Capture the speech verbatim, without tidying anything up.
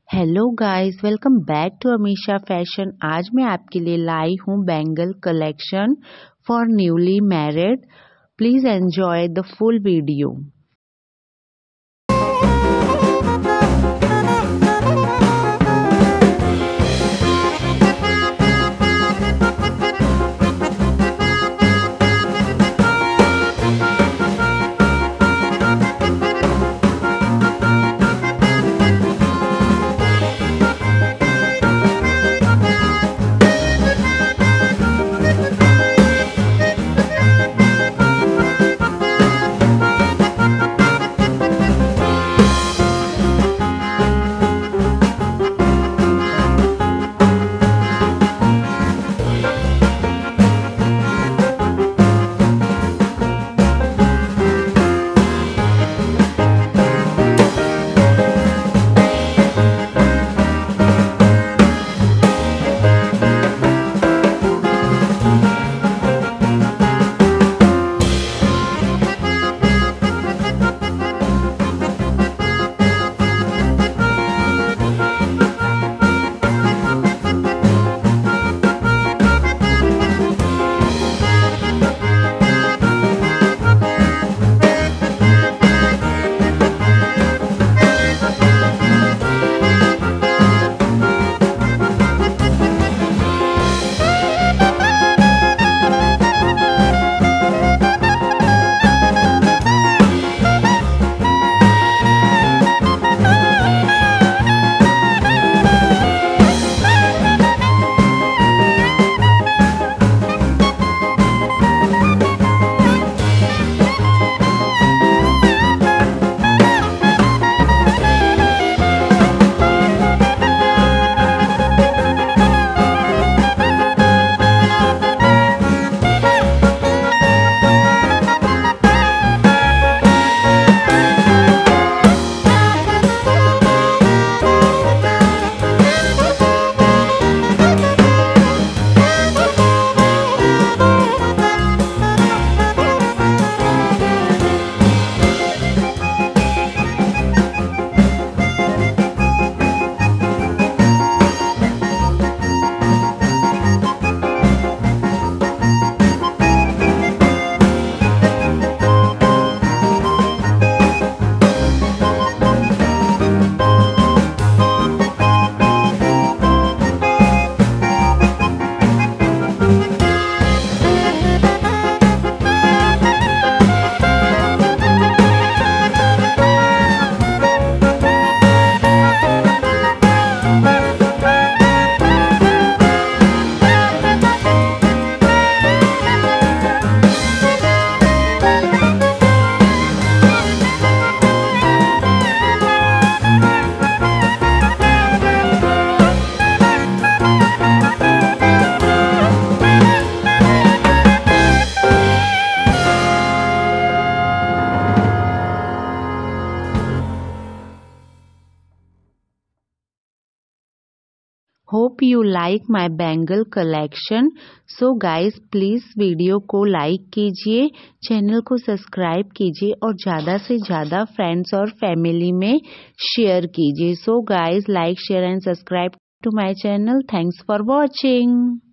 Hello guys, welcome back to Amisha fashion. आज मैं आपके लिए लाई हूँ bangle collection for newly married. Please enjoy the full video. Hope you like my bangle collection. So guys please video को like कीजिए, channel को subscribe कीजिए और ज़्यादा से ज़्यादा फ्रेंड्स और फैमिली में शेयर कीजिए। So guys like share and subscribe to my channel. Thanks for watching.